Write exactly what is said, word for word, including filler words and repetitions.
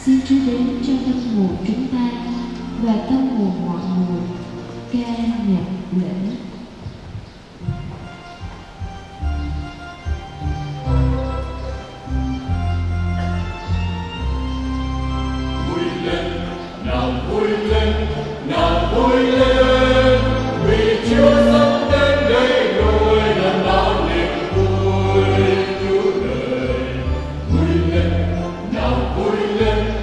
Xin Chúa đến cho tâm hồn chúng ta và tâm hồn mọi người. Ca nhạc lễ. Vui lên, nào vui lên, nào vui lên, vì Chúa sắp đến đây rồi, là bao niềm vui Chúa đời. Vui lên, nào vui lên.